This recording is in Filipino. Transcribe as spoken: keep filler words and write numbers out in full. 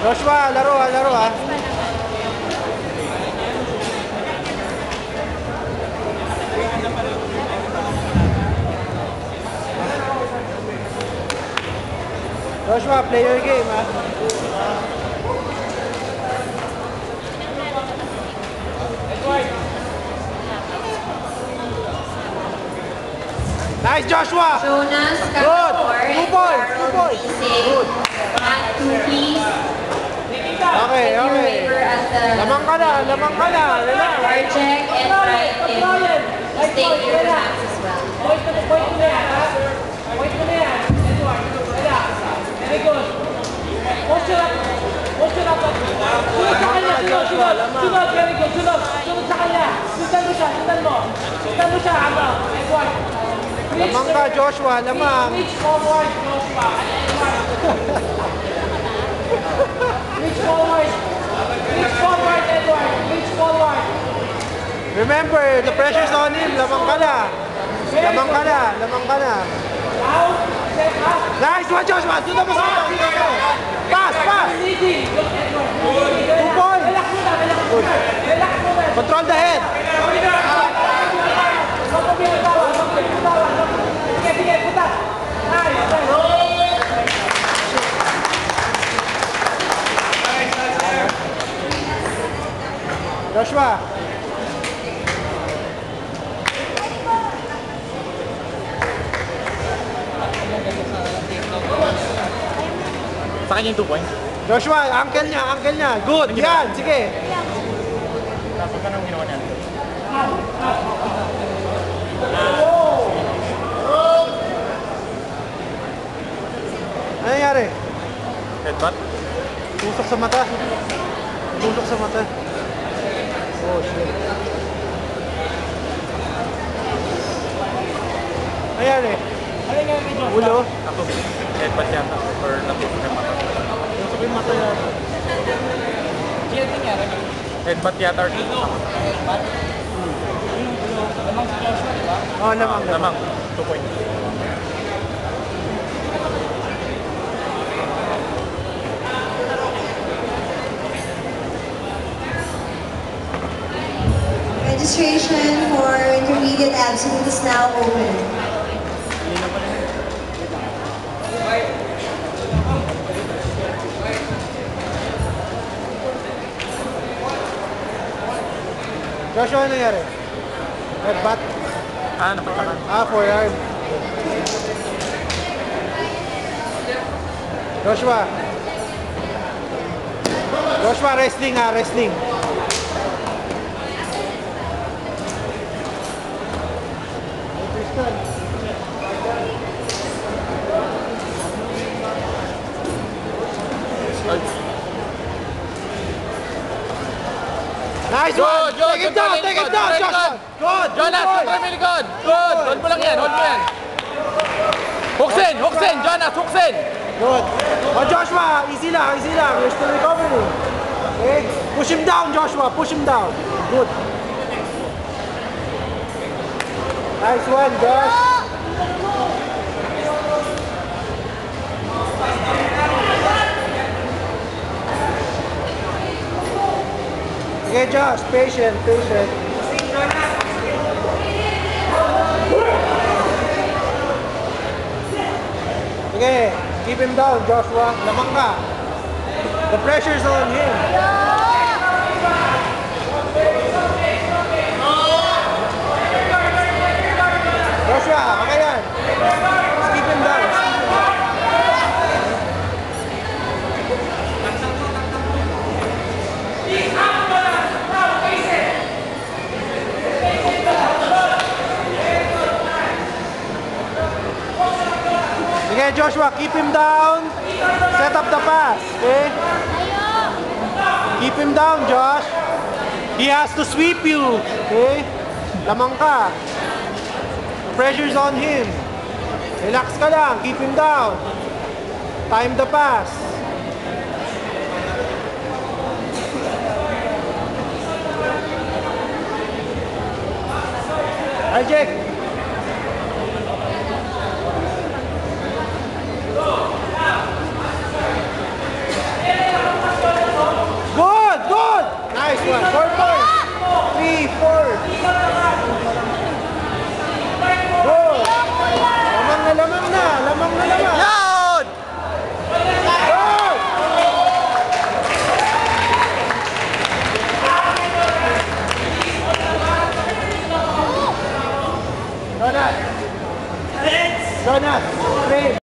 Joshua, laro ah, laro ah. Joshua, play your game ah. Nice, Joshua! Jonas, good! Two points! Two points! Good! At two, please. Okay, okay. Lamang ka na, lamang ka na. Reject and write him. Stay here relax as well. Point mo na yan, ha? Point mo na yan. Edward, relax. Very good. Posture up. Posture up. Sunod sa kanya, sunod, sunod. Sunod, very good. Sunod, sunod sa kanya. Sundan mo siya, sundan mo. Sundan mo siya, ano? Edward. Lamang ka, Joshua, lamang. Reach forward, Joshua. Reach forward. Reach forward, Edward. Reach forward. Remember, the pressure's on him. Lamang ka na. Lamang ka na, lamang ka na. Out. Step up. Nice one, Joshua. Sundan mo sa kanya. Pass, pass. Leading. Two points. Relax mo na, relax mo na. Relax mo na. Control the head. Joshua. Sa kanya yung two points. Joshua, uncle niya, uncle niya. Good, yan, sige. Tapos ka nang ginawa niya. Ano nangyari? Headbutt? Tusok sa mata. Tusok sa mata. Oh, shit. Ano nangyari? Ulo? Ako, headbutt yata. Or natusok yung mata. Tusok yung mata yata. Headbutt yata or Headbutt? Lamang si Joshua, di ba? Oh, lamang. Lamang. Two points. Registration for intermediate absolute is now open. Joshua, ano nangyari? Headbutt? Ah, napagkakan. Ah, forearm. Joshua. Joshua, wrestling ah, wrestling. Nice one! Good, Take it good, down! good, Take it good, down, good, Joshua! Good! Jonas, good kontra mo yung likod. Good. Hold mo lang yan. Hold mo yan. Huksin! Huksin! Jonas, huksin! Good. Oh, Joshua, easy lang, easy lang. You're still recovering. Okay? Push him down, Joshua. Push him down. Good. Nice one, Josh. Okay, Josh. Patient, patient. Okay, keep him down, Joshua. Lamang ka. The pressure's on him. Joshua, okay yan. Just keep him down. Just keep him down. Okay, Joshua, keep him down. Set up the pass, okay? Keep him down, Josh. He has to sweep you, okay? Lamang ka. The pressure's on him. Relax ka lang, keep him down. Time the pass. Hi, Jake. Jonas.